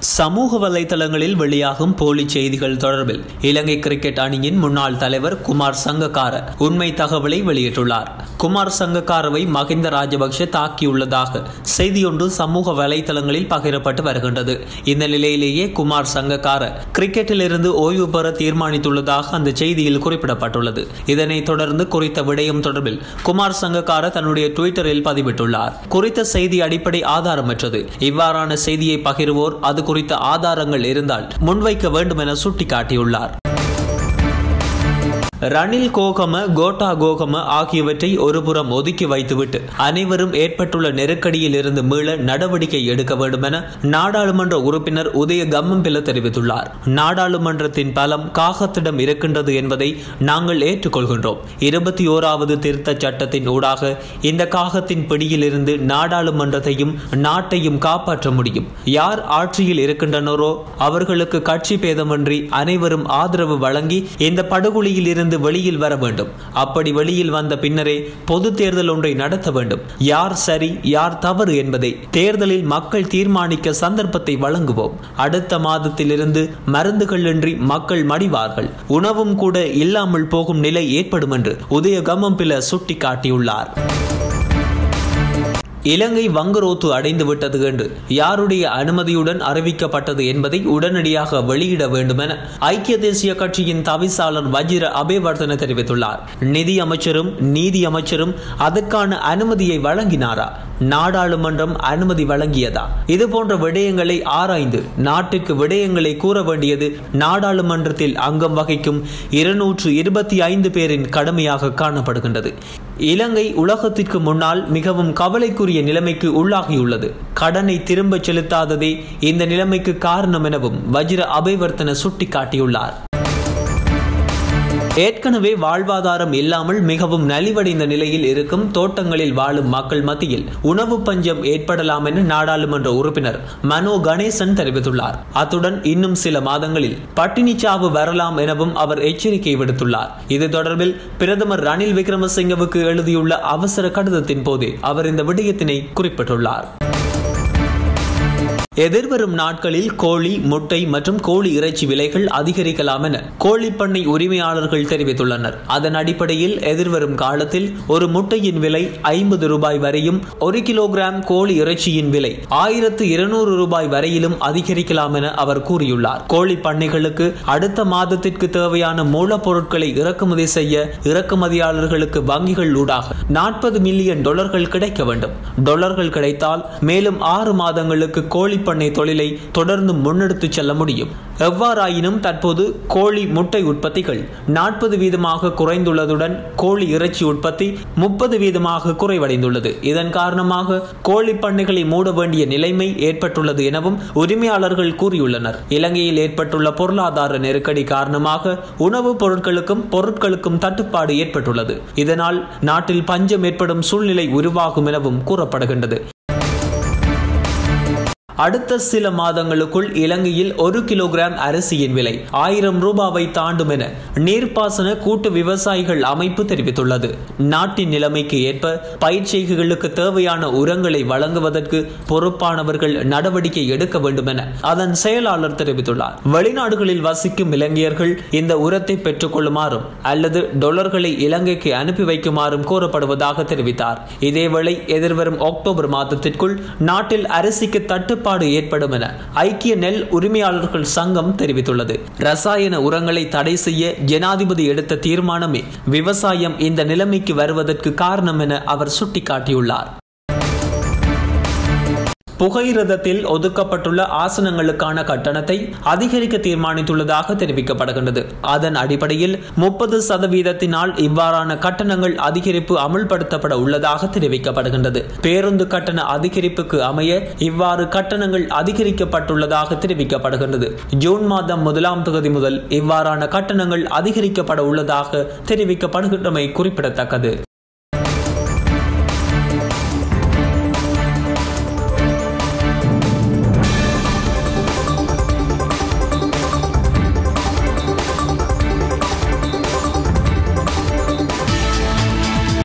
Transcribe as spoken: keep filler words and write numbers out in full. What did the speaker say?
சமூக வலைதளங்களில் வெளியாகும் போலி செய்திகள் தொடர்பில் இலங்கை கிரிக்கெட் அணியின் முன்னாள் தலைவர் குமார் சங்கக்கார உண்மை தகவலை வெளியிட்டுள்ளார். குமார் சங்கக்காரவை மஹிந்த ராஜபக்ஷ தாக்கியுள்ளதாக செய்தியொன்று சமூக வலைதளங்களில் பகிரப்பட்டு வருகின்றது. இந்த நிலையிலேயே குமார் சங்கக்கார கிரிக்கெட்டில் இருந்து ஓய்வு பெற தீர்மானித்துள்ளதாக அந்த செய்தியில் குறிப்பிடப்பட்டுள்ளது. இதனைத் தொடர்ந்து குறித்த விடயம் தொடர்பில் குமார் சங்கக்கார தன்னுடைய ட்விட்டரில் பதிவிட்டுள்ளார். குறித்த செய்தி அடிப்படை ஆதாரமற்றது. இவ்வாறான செய்தியை பகிர்வோர் அது குறித்த ஆதாரங்கள் இருந்தால் முன்வைக்க வேண்டும் என சுட்டிக்காட்டியுள்ளார். ரணில் கோகம கோட்டா கோகம ஆகியவற்றை ஒருபுறம் ஒதுக்கி வைத்துவிட்டு அனைவரும் ஏற்பட்டுள்ள நெருக்கடியில் இருந்து மீள நடவடிக்கை எடுக்க வேண்டும் என நாடாளுமன்ற உறுப்பினர் உதய கம்மம்பில தெரிவித்துள்ளார். நாடாளுமன்றத்தின் பலம் காகத்திடம் இருக்கின்றது என்பதை நாங்கள் ஏற்றுக்கொள்கின்றோம். இருபத்தி ஓராவது திருத்த சட்டத்தின் ஊடாக இந்த காகத்தின் பிடியில் இருந்து நாடாளுமன்றத்தையும் நாட்டையும் காப்பாற்ற முடியும். யார் ஆட்சியில் இருக்கின்றனரோ அவர்களுக்கு கட்சி பேதமின்றி அனைவரும் ஆதரவு வழங்கி இந்த படுகொலியில் இருந்து வெளியில் வர வேண்டும். அப்படி வெளியில் வந்த பின்னரே பொது தேர்தல் ஒன்றை நடத்த வேண்டும். யார் சரி யார் தவறு என்பதை தேர்தலில் மக்கள் தீர்மானிக்க சந்தர்ப்பத்தை வழங்குவோம். அடுத்த மாதத்திலிருந்து மருந்துகள் இன்றி மக்கள் மடிவார்கள். உணவும் கூட இல்லாமல் போகும் நிலை ஏற்படும் என்று உதய கம்மம்பில சுட்டிக்காட்டியுள்ளார். இலங்கை வங்குரோத்து அடைந்து விட்டது என்று யாருடைய அனுமதியுடன் அறிவிக்கப்பட்டது என்பதை உடனடியாக வெளியிட வேண்டும் என ஐக்கிய தேசிய கட்சியின் தவிசாளர் வஜிர அபேவர்தன தெரிவித்துள்ளார். நிதி அமைச்சரும் நீதி அமைச்சரும் அதற்கான அனுமதியை வழங்கினாரா? நாடாளுமன்றம் அனுமதி வழங்கியதா? இது போன்ற விடயங்களை ஆராய்ந்து நாட்டிற்கு விடயங்களை கூற வேண்டியது நாடாளுமன்றத்தில் அங்கம் வகிக்கும் இருநூற்று இருபத்தி ஐந்து பேரின் கடமையாக காணப்படுகின்றது. இலங்கை உலகத்திற்கு முன்னால் மிகவும் கவலைக்குரிய நிலைமைக்கு உள்ளாகியுள்ளது. கடனை திரும்ப செலுத்தாததே இந்த நிலைமைக்கு காரணம் எனவும் வஜிர அபேவர்தன சுட்டிக்காட்டியுள்ளார். ஏற்கனவே வாழ்வாதாரம் இல்லாமல் மிகவும் நலிவடைந்த நிலையில் இருக்கும் தோட்டங்களில் வாழும் மக்கள் மத்தியில் உணவு பஞ்சம் ஏற்படலாம் என நாடாளுமன்ற உறுப்பினர் மனோ கணேசன் தெரிவித்துள்ளார். அத்துடன் இன்னும் சில மாதங்களில் பட்டினி சாவு வரலாம் எனவும் அவர் எச்சரிக்கை விடுத்துள்ளார். இது தொடர்பில் பிரதமர் ரணில் விக்ரமசிங்கவுக்கு எழுதியுள்ள அவசர கடிதத்தின் போதே அவர் இந்த விடயத்தினை குறிப்பிட்டுள்ளார். எதிர்வரும் நாட்களில் கோழி, முட்டை மற்றும் கோழி இறைச்சி விலைகள் அதிகரிக்கலாம் என கோழி பண்ணை உரிமையாளர்கள் தெரிவித்துள்ளனர். அதன் அடிப்படையில் எதிர்வரும் காலத்தில் ஒரு முட்டையின் விலை ஐம்பது ரூபாய் வரையும் ஒரு கிலோகிராம் கோழி இறைச்சியின் விலை ஆயிரத்து இருநூறு ரூபாய் வரையிலும் அதிகரிக்கலாம் என அவர் கூறியுள்ளார். கோழி பண்ணைகளுக்கு அடுத்த மாதத்திற்கு தேவையான மூலப்பொருட்களை இறக்குமதி செய்ய இறக்குமதியாளர்களுக்கு வங்கிகள் ஊடாக நாற்பது மில்லியன் டாலர்கள் கிடைக்க வேண்டும். டாலர்கள் கிடைத்தால் மேலும் ஆறு மாதங்களுக்கு கோழி பண்ணை தொழிலை தொடர்ந்து முன்னெடுத்து செல்ல முடியும். எவ்வாறாயினும் தற்போது கோழி முட்டை உற்பத்திகள் நாற்பது வீதமாக குறைந்துள்ளதுடன் கோழி இறைச்சி உற்பத்தி முப்பது வீதமாக குறைவடைந்துள்ளது. இதன் காரணமாக கோழி பண்ணைகளை மூட வேண்டிய நிலைமை ஏற்பட்டுள்ளது எனவும் உரிமையாளர்கள் கூறியுள்ளனர். இலங்கையில் ஏற்பட்டுள்ள பொருளாதார நெருக்கடி காரணமாக உணவுப் பொருட்களுக்கும் பொருட்களுக்கும் தட்டுப்பாடு ஏற்பட்டுள்ளது. இதனால் நாட்டில் பஞ்சம் ஏற்படும் சூழ்நிலை உருவாகும் எனவும் கூறப்படுகின்றது. அடுத்த சில மாதங்களுக்குள் இலங்கையில் ஒரு கிலோகிராம் அரிசியின் விலை ஆயிரம் ரூபாவை தாண்டும் என நீர்ப்பாசன கூட்டு விவசாயிகள் அமைப்பு தெரிவித்துள்ளது. நாட்டின் நிலைமைக்கு ஏற்ப பயிர்ச்செய்கைகளுக்கு தேவையான உரங்களை வழங்குவதற்கு பொறுப்பானவர்கள் நடவடிக்கை எடுக்க வேண்டும் என அதன் செயலாளர் தெரிவித்துள்ளார். வெளிநாடுகளில் வசிக்கும் இலங்கையர்கள் இந்த உரத்தை பெற்றுக் கொள்ளுமாறும் அல்லது டாலர்களை இலங்கைக்கு அனுப்பி வைக்குமாறும் கோரப்படுவதாக தெரிவித்தார். இதேவேளை எதிர்வரும் அக்டோபர் மாதத்திற்குள் நாட்டில் அரிசிக்கு தட்டுப்பாடு ஏற்படும் என ஐக்கிய நெல் உரிமையாளர்கள் சங்கம் தெரிவித்துள்ளது. ரசாயன உரங்களை தடை செய்ய ஜனாதிபதி எடுத்த தீர்மானமே விவசாயம் இந்த நிலைமைக்கு வருவதற்கு காரணம் என அவர் சுட்டிக்காட்டியுள்ளார். புகையிரதத்தில் ஒதுக்கப்பட்டுள்ள ஆசனங்களுக்கான கட்டணத்தை அதிகரிக்க தீர்மானித்துள்ளதாக தெரிவிக்கப்படுகின்றது. அதன் அடிப்படையில் முப்பது சதவீதத்தினால் இவ்வாறான கட்டணங்கள் அதிகரிப்பு அமுல்படுத்தப்பட உள்ளதாக தெரிவிக்கப்படுகின்றது. பேருந்து கட்டண அதிகரிப்புக்கு அமைய இவ்வாறு கட்டணங்கள் அதிகரிக்கப்பட்டுள்ளதாக தெரிவிக்கப்படுகின்றது. ஜூன் மாதம் முதலாம் தேதி முதல் இவ்வாறான கட்டணங்கள் அதிகரிக்கப்பட உள்ளதாக தெரிவிக்கப்படுகின்றமை குறிப்பிடத்தக்கது.